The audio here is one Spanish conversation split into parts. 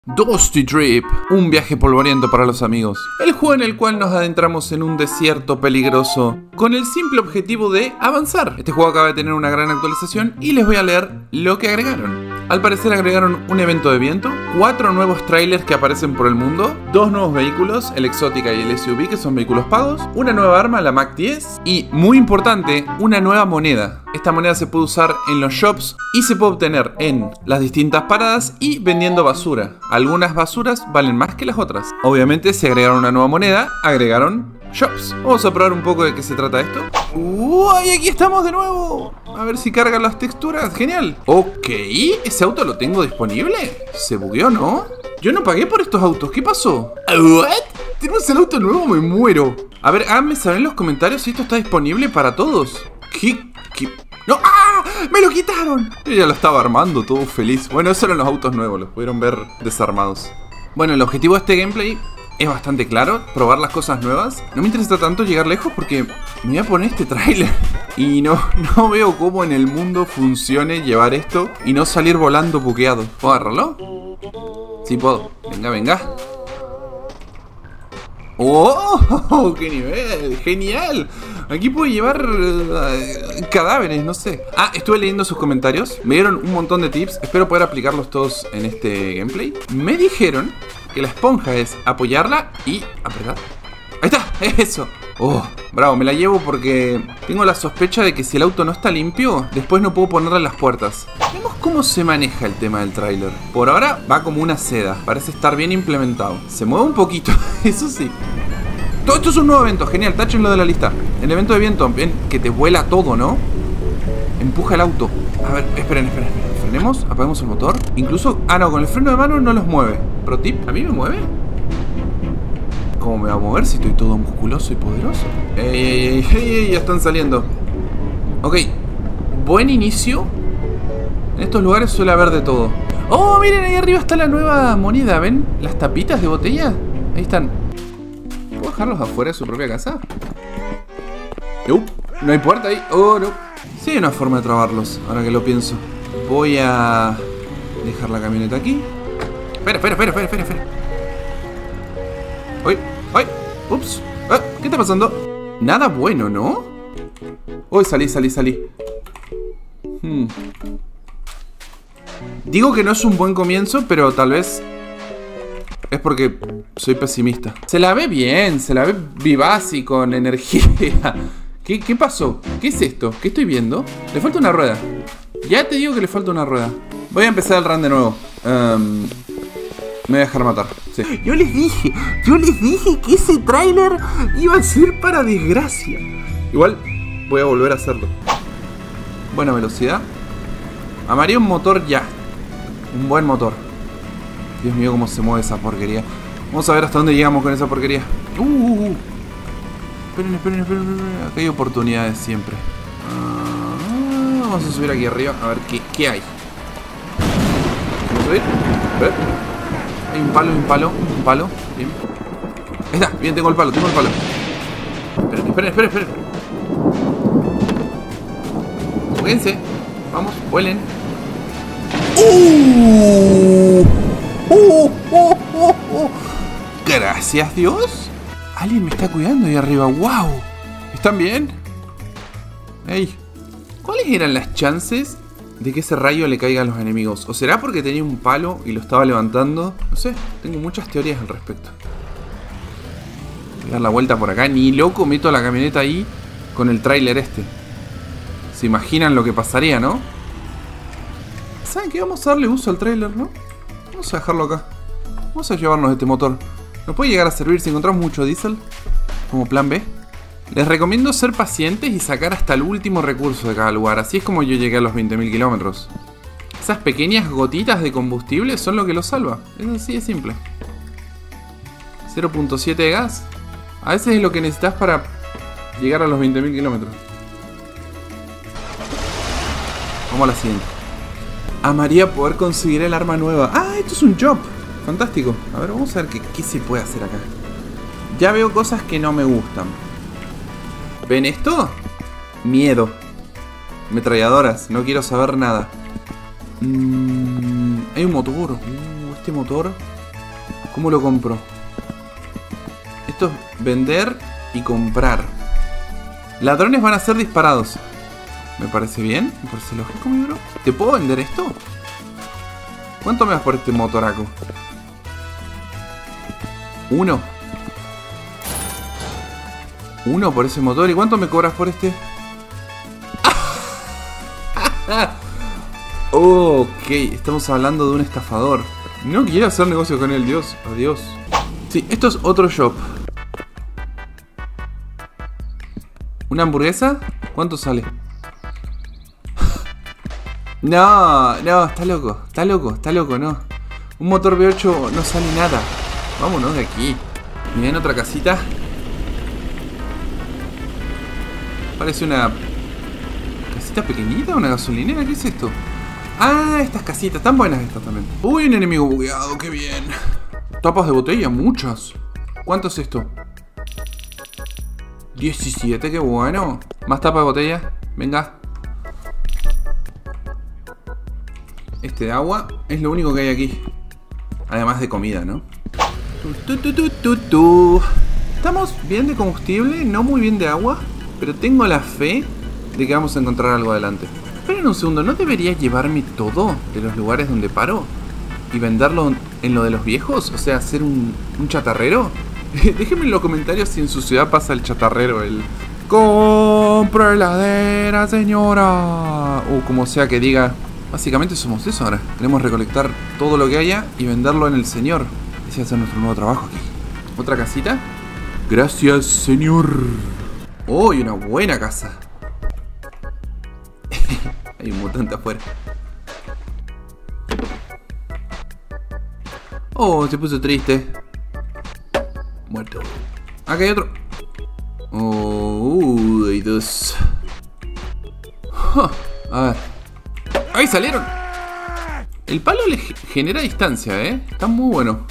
Dusty Trip, un viaje polvoriento para los amigos. El juego en el cual nos adentramos en un desierto peligroso con el simple objetivo de avanzar. Este juego acaba de tener una gran actualización y les voy a leer lo que agregaron. Al parecer agregaron un evento de viento, 4 nuevos trailers que aparecen por el mundo, 2 nuevos vehículos, el Exótica y el SUV, que son vehículos pagos, una nueva arma, la Mac 10, y, muy importante, una nueva moneda. Esta moneda se puede usar en los shops y se puede obtener en las distintas paradas y vendiendo basura. Algunas basuras valen más que las otras. Obviamente, si agregaron una nueva moneda, agregaron shops. Vamos a probar un poco de qué se trata esto. ¡Uy! Aquí estamos de nuevo. A ver si cargan las texturas. Genial. Ok, ¿ese auto lo tengo disponible? Se bugueó, ¿no? Yo no pagué por estos autos. ¿Qué pasó? ¿What? ¿Tenemos el auto nuevo? Me muero. A ver, háganme saber en los comentarios si esto está disponible para todos. ¿Qué? ¡No! ¡Ah! ¡Me lo quitaron! Yo ya lo estaba armando, todo feliz. Bueno, esos eran los autos nuevos, los pudieron ver desarmados. Bueno, el objetivo de este gameplay es bastante claro, probar las cosas nuevas. No me interesa tanto llegar lejos porque me voy a poner este tráiler y no veo cómo en el mundo funcione llevar esto y no salir volando buqueado. ¿Puedo agarrarlo? Sí puedo. Venga, venga. ¡Oh! ¡Qué nivel! ¡Genial! Aquí puedo llevar cadáveres, no sé. Ah, estuve leyendo sus comentarios. Me dieron un montón de tips. Espero poder aplicarlos todos en este gameplay. Me dijeron que la esponja es apoyarla y apretar. ¡Ahí está! ¡Eso! ¡Oh! Bravo, me la llevo porque tengo la sospecha de que si el auto no está limpio, después no puedo ponerle las puertas. Vemos cómo se maneja el tema del tráiler. Por ahora va como una seda. Parece estar bien implementado. Se mueve un poquito, eso sí. Todo esto es un nuevo evento, genial, táchenlo de la lista. El evento de viento, ven, que te vuela todo, ¿no? Empuja el auto. A ver, esperen. Frenemos, apagamos el motor. Incluso, no, con el freno de mano no los mueve. Pro tip, ¿a mí me mueve? ¿Cómo me va a mover si estoy todo musculoso y poderoso? ¡Ey! Ya están saliendo. Ok, buen inicio. En estos lugares suele haber de todo. ¡Oh, miren! Ahí arriba está la nueva moneda, ¿ven? Las tapitas de botella. Ahí están. ¿Puedo dejarlos afuera de su propia casa? No hay puerta ahí. Oh, no. Sí hay una forma de trabarlos, ahora que lo pienso. Voy a dejar la camioneta aquí. Espera. ¡Ay! Ups. ¿Qué está pasando? Nada bueno, ¿no? Uy, salí. Digo que no es un buen comienzo, pero tal vez es porque soy pesimista. Se la ve bien, se la ve vivaz y con energía. ¿Qué pasó? ¿Qué es esto? ¿Qué estoy viendo? Le falta una rueda. Ya te digo que le falta una rueda. Voy a empezar el run de nuevo. Me voy a dejar matar. Sí. Yo les dije que ese tráiler iba a ser para desgracia. Igual voy a volver a hacerlo. Buena velocidad. Amaría un motor ya. Un buen motor. Dios mío, cómo se mueve esa porquería. Vamos a ver hasta dónde llegamos con esa porquería. Esperen. Acá hay oportunidades siempre. Vamos a subir aquí arriba a ver qué hay. ¿Vamos a subir? Hay un palo. Bien. Ahí está, bien, tengo el palo. Esperen. Fíjense. Vamos, vuelen. Gracias, Dios. Alguien me está cuidando ahí arriba. ¡Wow! ¿Están bien? Ey. ¿Cuáles eran las chances de que ese rayo le caiga a los enemigos? ¿O será porque tenía un palo y lo estaba levantando? No sé, tengo muchas teorías al respecto. Voy a dar la vuelta por acá. Ni loco meto la camioneta ahí con el tráiler este. Se imaginan lo que pasaría, ¿no? ¿Saben qué? Vamos a darle uso al tráiler, ¿no? Vamos a dejarlo acá. Vamos a llevarnos este motor. Nos puede llegar a servir si encontramos mucho diésel, como plan B. Les recomiendo ser pacientes y sacar hasta el último recurso de cada lugar. Así es como yo llegué a los 20.000 kilómetros. Esas pequeñas gotitas de combustible son lo que los salva. Es así de simple. 0.7 de gas. A veces es lo que necesitas para llegar a los 20.000 kilómetros. Vamos a la siguiente. Amaría poder conseguir el arma nueva. ¡Ah! Esto es un job. Fantástico. A ver, vamos a ver qué se puede hacer acá. Ya veo cosas que no me gustan. ¿Ven esto? Miedo. Ametralladoras. No quiero saber nada. Hay un motor. Este motor ¿Cómo lo compro? Esto es vender y comprar. Ladrones van a ser disparados. Me parece bien. Me parece lógico, mi bro. ¿Te puedo vender esto? ¿Cuánto me das por este motoraco? 1. 1 por ese motor. ¿Y cuánto me cobras por este? Ok, estamos hablando de un estafador. No quiero hacer negocio con él, Dios. Adiós. Sí, esto es otro shop. ¿Una hamburguesa? ¿Cuánto sale? No, está loco, no. Un motor V8 no sale nada. Vámonos de aquí. Miren otra casita. Parece una casita pequeñita, una gasolinera. ¿Qué es esto? Ah, estas casitas, están buenas estas también. Uy, un enemigo bugueado, qué bien. Tapas de botella, muchas. ¿Cuánto es esto? 17, qué bueno. Más tapas de botella, venga. Este de agua es lo único que hay aquí. Además de comida, ¿no? Estamos bien de combustible, no muy bien de agua. Pero tengo la fe de que vamos a encontrar algo adelante. Esperen un segundo, ¿no debería llevarme todo de los lugares donde paro? ¿Y venderlo en lo de los viejos? O sea, hacer un chatarrero. Déjenme en los comentarios si en su ciudad pasa el chatarrero, el... ¡Compro heladera, señora! O como sea que diga. Básicamente somos eso ahora. Tenemos que recolectar todo lo que haya y venderlo en el señor. Ese va a ser nuestro nuevo trabajo aquí. ¿Otra casita? Gracias, señor. ¡Oh, y una buena casa! Hay un mutante afuera. Oh, se puso triste. Muerto. Acá hay otro. Oh, hay dos. A ver. ¡Ahí salieron! El palo le genera distancia, ¿eh? Está muy bueno.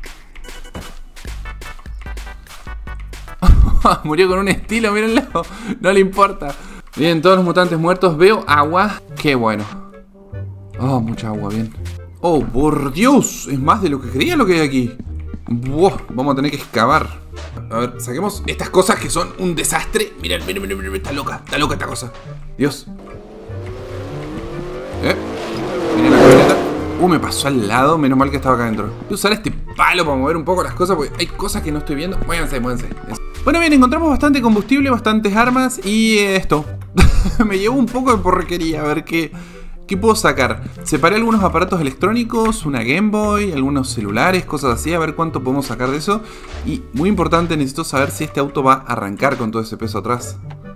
Murió con un estilo, mírenlo. No le importa. Bien, todos los mutantes muertos. Veo agua. Qué bueno. Oh, mucha agua, bien. Oh, por Dios. Es más de lo que creía lo que hay aquí. Buah, vamos a tener que excavar. A ver, saquemos estas cosas que son un desastre. Miren, miren, miren, miren. Está loca esta cosa. Dios. Miren la camioneta. Me pasó al lado. Menos mal que estaba acá adentro. Voy a usar este palo para mover un poco las cosas, porque hay cosas que no estoy viendo. Muévanse. Bueno, bien, encontramos bastante combustible, bastantes armas y esto. Me llevó un poco de porquería. A ver qué puedo sacar. Separé algunos aparatos electrónicos, una Game Boy, algunos celulares, cosas así. A ver cuánto podemos sacar de eso. Y muy importante, necesito saber si este auto va a arrancar con todo ese peso atrás.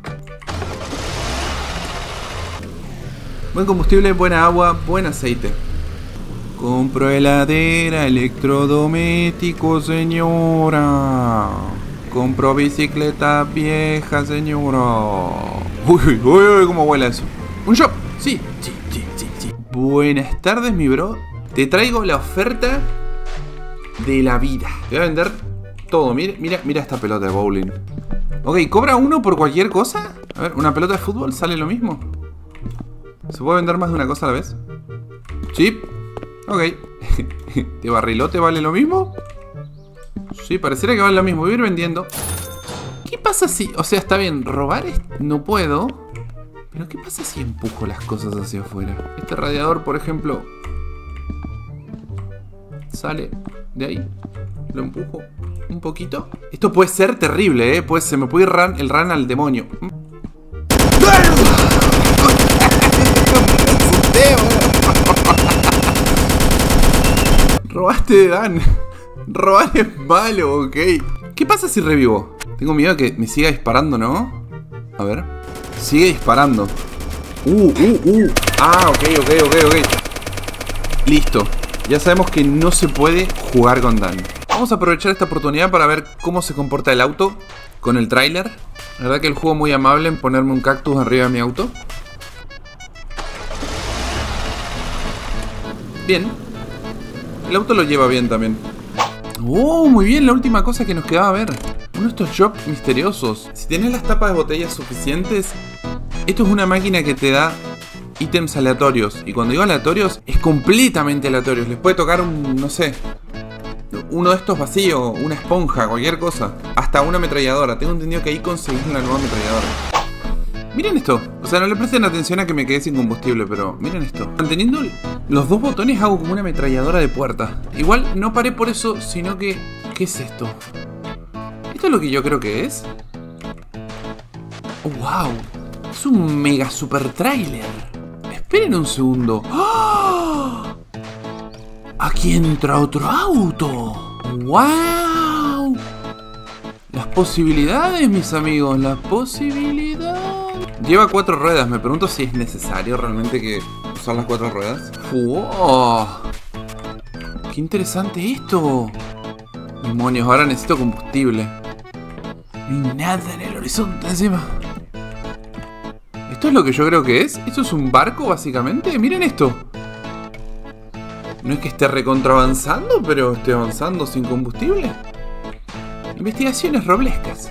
Buen combustible, buena agua, buen aceite. Compro heladera, electrodoméstico, señora. Compro bicicleta vieja, señora. Uy, cómo huele eso. Un shop, sí. Buenas tardes, mi bro. Te traigo la oferta de la vida. Te voy a vender todo. Mira esta pelota de bowling. Ok, ¿cobra uno por cualquier cosa? A ver, ¿una pelota de fútbol sale lo mismo? ¿Se puede vender más de una cosa a la vez? Sí. Ok. ¿De barrilote vale lo mismo? Sí, pareciera que vale lo mismo. Voy a ir vendiendo. ¿Qué pasa si...? O sea, está bien, robar no puedo. Pero ¿qué pasa si empujo las cosas hacia afuera? Este radiador, por ejemplo, sale de ahí. Lo empujo un poquito. Esto puede ser terrible, ¿eh? Pues se me puede ir el run al demonio. Robaste de Dan. Robar es malo, ok. ¿Qué pasa si revivo? Tengo miedo de que me siga disparando, ¿no? A ver. Sigue disparando. Ah, ok. Listo. Ya sabemos que no se puede jugar con Dan. Vamos a aprovechar esta oportunidad para ver cómo se comporta el auto con el tráiler. La verdad que el juego es muy amable en ponerme un cactus arriba de mi auto. Bien. El auto lo lleva bien también. Oh, muy bien, la última cosa que nos quedaba ver. Uno de estos shops misteriosos. Si tenés las tapas de botellas suficientes, esto es una máquina que te da ítems aleatorios. Y cuando digo aleatorios, es completamente aleatorios. Les puede tocar un, no sé, uno de estos vacíos, una esponja, cualquier cosa. Hasta una ametralladora. Tengo entendido que ahí conseguís una nueva ametralladora. Miren esto. O sea, no le presten atención a que me quedé sin combustible, pero miren esto. Manteniendo los dos botones hago como una ametralladora de puerta. Igual no paré por eso, sino que... ¿Qué es esto? ¿Esto es lo que yo creo que es? Oh, wow. Es un mega super trailer. Esperen un segundo. ¡Oh! Aquí entra otro auto. ¡Wow! Las posibilidades, mis amigos. Las posibilidades. Lleva 4 ruedas. Me pregunto si es necesario realmente que usar las 4 ruedas. ¡Wow! ¡Qué interesante esto! Demonios, ahora necesito combustible. No hay nada en el horizonte encima. ¿Esto es lo que yo creo que es? ¿Esto es un barco básicamente? Miren esto. No es que esté recontravanzando, pero estoy avanzando sin combustible. Investigaciones roblescas.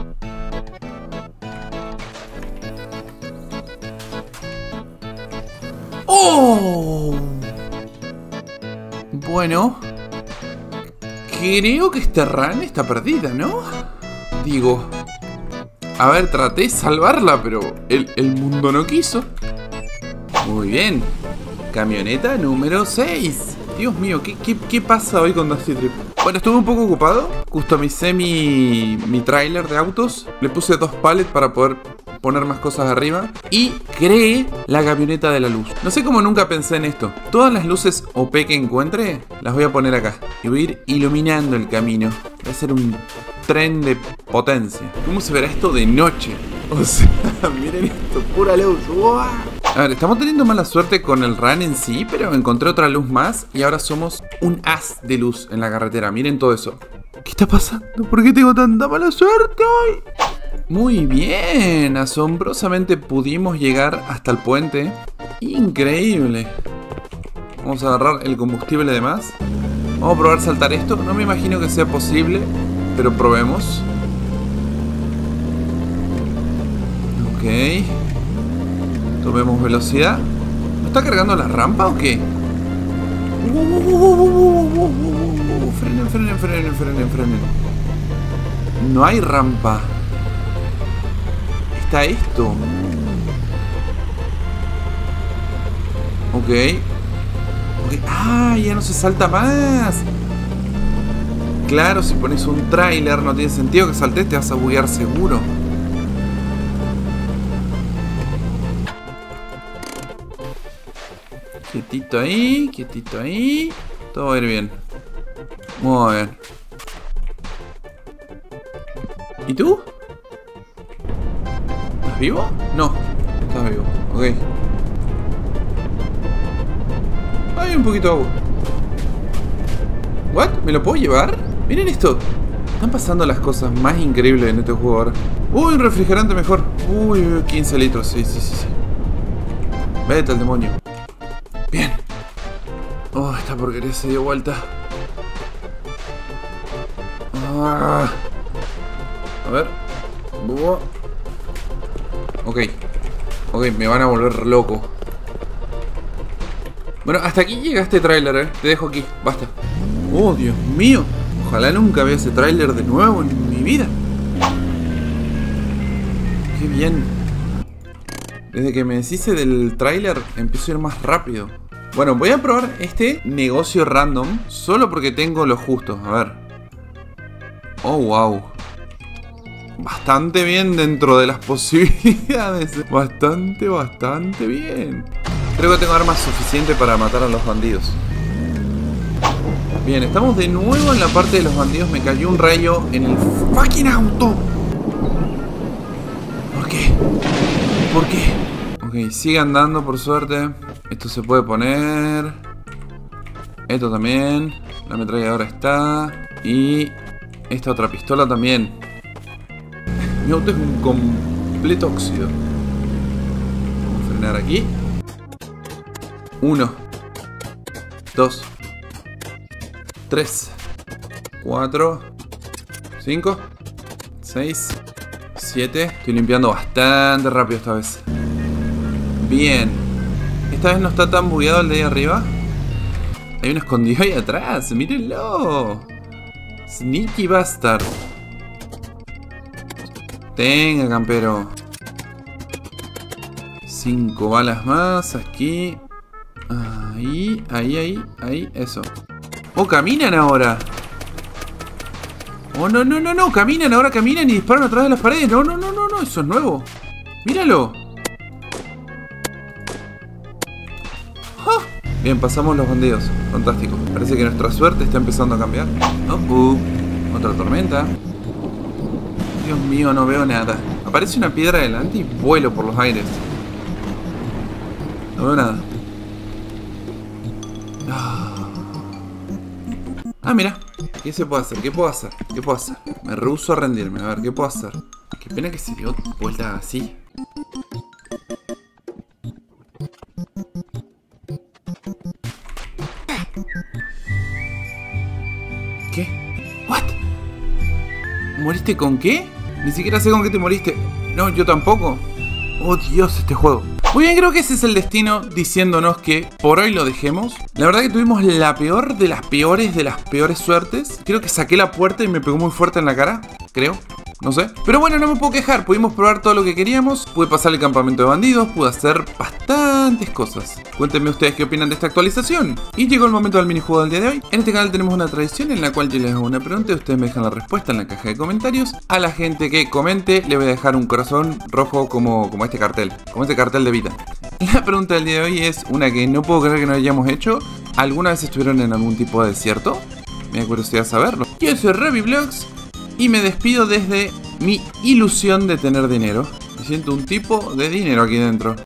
¡Oh! Bueno. Creo que esta rana está perdida, ¿no? Digo... A ver, traté de salvarla, pero el mundo no quiso. Muy bien. Camioneta número 6. Dios mío, ¿qué pasa hoy con Dusty Trip? Bueno, estuve un poco ocupado. Customicé mi tráiler de autos. Le puse 2 pallets para poder poner más cosas arriba. Y creé la camioneta de la luz. No sé cómo nunca pensé en esto. Todas las luces OP que encuentre, las voy a poner acá. Y voy a ir iluminando el camino. Va a ser un tren de potencia. ¿Cómo se verá esto de noche? O sea, miren esto, pura luz. ¡Wow! A ver, estamos teniendo mala suerte con el run en sí, pero encontré otra luz más y ahora somos un haz de luz en la carretera. Miren todo eso. ¿Qué está pasando? ¿Por qué tengo tanta mala suerte hoy? Muy bien, asombrosamente pudimos llegar hasta el puente. Increíble. Vamos a agarrar el combustible de más. Vamos a probar saltar esto. No me imagino que sea posible, pero probemos. Ok. Tomemos velocidad. ¿No está cargando la rampa o qué? Frenen, frenen, frenen, frenen, frenen. No hay rampa. Está esto. Ok. Ah, ya no se salta más. Claro, si pones un tráiler no tiene sentido que saltes, te vas a buguear seguro. Quietito ahí, quietito ahí. Todo va a ir bien. Muy bien. ¿Y tú? ¿Estás vivo? No, estás vivo. Ok. Hay un poquito de agua. ¿What? ¿Me lo puedo llevar? Miren esto. Están pasando las cosas más increíbles en este juego ahora. Uy, un refrigerante mejor. Uy, 15 litros. Sí, sí, sí, sí. Vete al demonio. Bien. Oh, esta porquería se dio vuelta. Ah. A ver. Ok. Ok, me van a volver loco. Bueno, hasta aquí llega este tráiler, Te dejo aquí, basta. Oh, Dios mío. Ojalá nunca vea ese tráiler de nuevo en mi vida. Qué bien. Desde que me deshice del tráiler, empiezo a ir más rápido. Bueno, voy a probar este negocio random. Solo porque tengo lo justo, a ver. Oh, wow. Bastante bien dentro de las posibilidades. Bastante bien. Creo que tengo armas suficientes para matar a los bandidos. Bien, estamos de nuevo en la parte de los bandidos. Me cayó un rayo en el fucking auto. ¿Por qué? ¿Por qué? Ok, sigue andando por suerte. Esto se puede poner. Esto también. La ametralladora está. Y esta otra pistola también. Mi auto es un completo óxido. Vamos a frenar aquí. 1, 2, 3, 4, 5, 6, 7. Estoy limpiando bastante rápido esta vez. Bien. Esta vez no está tan bugueado el de ahí arriba. Hay un escondido ahí atrás, mírenlo. Sneaky Bastard. Tenga, campero. 5 balas más aquí. Ahí, eso. Oh, caminan ahora. Oh, no, caminan, ahora caminan y disparan a través de las paredes. No, eso es nuevo. Míralo. ¡Oh! Bien, pasamos los bandidos. Fantástico. Parece que nuestra suerte está empezando a cambiar. Otra tormenta. Dios mío, no veo nada. Aparece una piedra adelante y vuelo por los aires. No veo nada. Mira. ¿Qué se puede hacer? ¿Qué puedo hacer? Me rehúso a rendirme. A ver, ¿qué puedo hacer? Qué pena que se dio vuelta así. ¿Qué? ¿What? ¿Moriste con qué? Ni siquiera sé con qué te moriste. No, yo tampoco. Oh Dios, este juego. Muy bien, creo que ese es el destino diciéndonos que por hoy lo dejemos. La verdad que tuvimos la peor de las peores suertes. Creo que saqué la puerta y me pegó muy fuerte en la cara. Creo. No sé. Pero bueno, no me puedo quejar. Pudimos probar todo lo que queríamos. Pude pasar el campamento de bandidos. Pude hacer bastantes cosas. Cuéntenme ustedes qué opinan de esta actualización. Y llegó el momento del minijuego del día de hoy. En este canal tenemos una tradición en la cual yo les hago una pregunta y ustedes me dejan la respuesta en la caja de comentarios. A la gente que comente le voy a dejar un corazón rojo como este cartel. Como este cartel de vida. La pregunta del día de hoy es una que no puedo creer que no hayamos hecho. ¿Alguna vez estuvieron en algún tipo de desierto? Me da curiosidad saberlo. Yo soy ReviVlogs y me despido desde mi ilusión de tener dinero. Me siento un tipo de dinero aquí dentro.